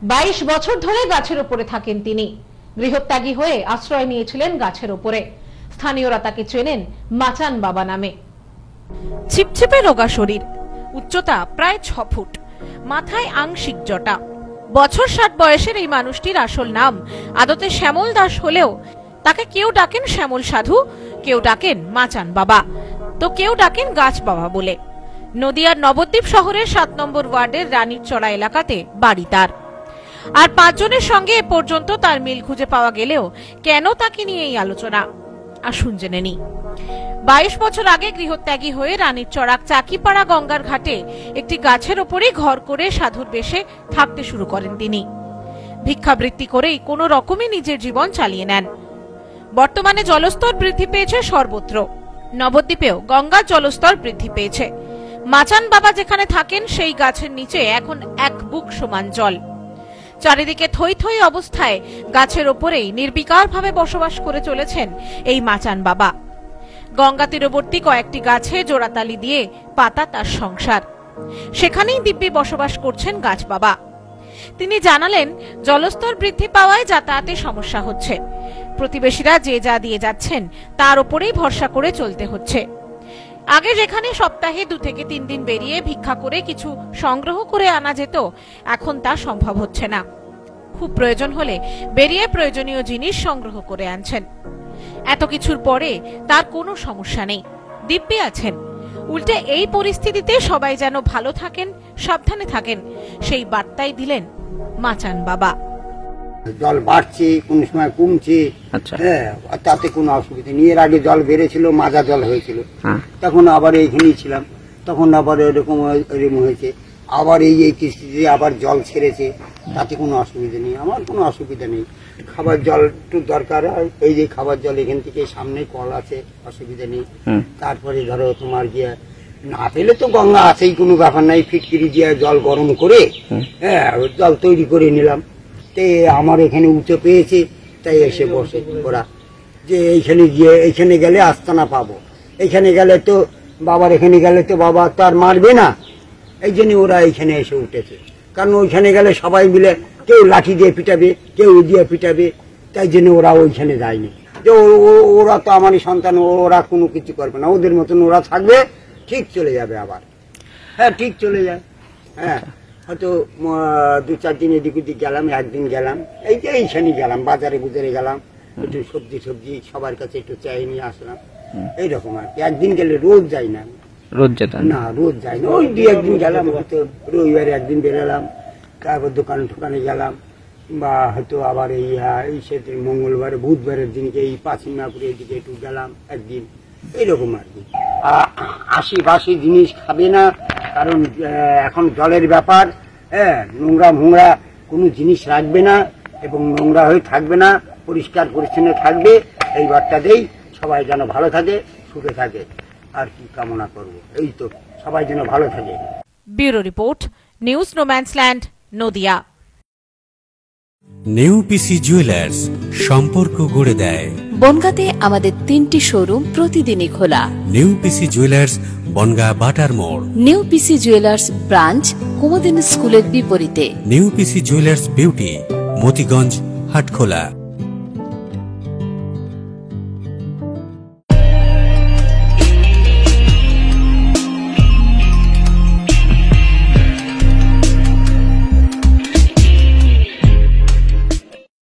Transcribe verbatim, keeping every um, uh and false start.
বাইশ বছর ধরে গাছের উপরে থাকেন তিনি। গৃহত্যাগী হয়ে আশ্রয় নিয়েছিলেন গাছের উপরে। স্থানীয়রা তাকে চেনেন মাচান বাবা নামে। ছিপছিপে রোগা শরীর, উচ্চতা প্রায় ছ ফুট, মাথায় আংশিক জটা। বছর ষাট বয়সের এই মানুষটির আসল নাম আদতে শ্যামল দাস হলেও তাকে কেউ ডাকেন শ্যামল সাধু, কেউ ডাকেন মাচান বাবা, তো কেউ ডাকেন গাছ বাবা বলে। নদিয়ার নবদ্বীপ শহরের সাত নম্বর ওয়ার্ডের রানীর চড়া এলাকাতে বাড়ি তার। আর পাঁচজনের সঙ্গে এ পর্যন্ত তার মিল খুঁজে পাওয়া গেলেও কেন তাকে নিয়ে এই আলোচনা, আসুন জেনে নি। বাইশ বছর আগে গৃহত্যাগী হয়ে রানীর চড়াক চাকিপাড়া গঙ্গার ঘাটে একটি গাছের ওপরে ঘর করে সাধুর বেশে থাকতে শুরু করেন তিনি। ভিক্ষাবৃত্তি করেই কোনো রকমে নিজের জীবন চালিয়ে নেন। বর্তমানে জলস্তর বৃদ্ধি পেয়েছে সর্বত্র। নবদ্বীপেও গঙ্গার জলস্তর বৃদ্ধি পেয়েছে। মাচান বাবা যেখানে থাকেন সেই গাছের নিচে এখন এক বুক সমান জল। চারিদিকে থই থই অবস্থায় গাছের ওপরেই নির্বিকার ভাবে বসবাস করে চলেছেন এই মাচান বাবা। গঙ্গা তীরবর্তী কয়েকটি গাছে জোড়াতালি দিয়ে পাতা তার সংসার। সেখানেই দিব্যি বসবাস করছেন গাছ বাবা। তিনি জানালেন, জলস্তর বৃদ্ধি পাওয়ায় যাতায়াতে সমস্যা হচ্ছে। প্রতিবেশীরা যে যা দিয়ে যাচ্ছেন তার উপরেই ভরসা করে চলতে হচ্ছে। আগে যেখানে সপ্তাহে দু থেকে তিন দিন বেরিয়ে ভিক্ষা করে কিছু সংগ্রহ করে আনা যেত, এখন তা সম্ভব হচ্ছে না। খুব প্রয়োজন হলে বেরিয়ে প্রয়োজনীয় জিনিস সংগ্রহ করে আনছেন। এত কিছুর পরে তার কোনো সমস্যা নেই, দিব্যি আছেন। উল্টে এই পরিস্থিতিতে সবাই যেন ভালো থাকেন, সাবধানে থাকেন, সেই বার্তাই দিলেন মাচান বাবা। জল বাড়ছে, কোন সময় কমছে, হ্যাঁ, তাতে কোনো অসুবিধা নেই। এর আগে জল বেড়েছিল, মাজা জল হয়েছিল, তখন আবার এইখানেই ছিলাম, তখন আবার এরকম এরকম হয়েছে। আবার এই এই কিস্তিতে আবার জল ছেড়েছে, তাতে কোনো অসুবিধা নেই, আমার কোনো অসুবিধা নেই। খাবার জল একটু দরকার হয়, এই যে খাবার জল এখান থেকে সামনে কল আছে, অসুবিধা নেই। তারপরে ধরো তোমার গিয়ে না পেলে তো গঙ্গা আছেই, কোনো ব্যাপার নাই। ফিটকিরি দিয়ে জল গরম করে হ্যাঁ জল তৈরি করে নিলাম। তে আমার এখানে উঁচু পেয়েছে, তাই এসে বসে ওরা যে এইখানে গিয়ে এইখানে গেলে আস্তানা পাবো, এইখানে গেলে তো বাবার এখানে গেলে তো বাবা তো আর মারবে না, এই জন্য ওরা এইখানে এসে উঠেছে। কারণ ওইখানে গেলে সবাই মিলে কেউ লাঠি দিয়ে পিটাবে, কেউ দিয়ে পিটাবে, তাই জন্য ওরা ওইখানে যায়নি। যে ওরা তো আমারই সন্তান, ওরা কোনো কিছু করবে না, ওদের মতন ওরা থাকবে, ঠিক চলে যাবে আবার। হ্যাঁ, ঠিক চলে যায়। হ্যাঁ, হয়তো দু চার দিন এদিক ওদিক গেলাম, একদিন গেলাম, এই যে এইখানে গেলাম, বাজারে বুজারে গেলাম, একটু সবজি সবজি সবার কাছে একটু চাই নিয়ে আসলাম, এইরকম আর কি। একদিন গেলে রোজ যাই না, রোজ যেতাম না, রোজ যাই না, ওই দুই একদিন গেলাম, হয়তো রবিবারে একদিন বেরোলাম, তারপর দোকানে ঠোকানে গেলাম, বা হয়তো আবার এই এই সেদিন মঙ্গলবারে বুধবারের দিনকে এই পাঁচিমাপুরের দিকে একটু গেলাম একদিন, এইরকম আর কি। আশি বাসি জিনিস খাবে না, কারণ এখন জলের ব্যাপার। হ্যাঁ, নোংরা মোংরা কোনো জিনিস রাখবে না এবং নোংরা হয়ে থাকবে না, পরিষ্কার পরিচ্ছন্ন থাকবে। এই বার্তাতেই সবাই যেন ভালো থাকে, সুখে থাকে, আর কি কামনা করব। এই তো, সবাই যেন ভালো থাকে। Bureau report, news no man's land, Nadia. নেউপিসি জুয়েলার্স, সম্পর্ক গড়ে দেয়। বনগাঁতে আমাদের তিনটি শোরুম প্রতিদিনই খোলা। নেউপিসি জুয়েলার্স, বনগাঁ বাটার মোড়। নেউপিসি জুয়েলার্স ব্রাঞ্চ কুমুদিনী স্কুলের বিপরীতে। নেউপিসি জুয়েলার্স বিউটি, মতিগঞ্জ, হাটখোলা।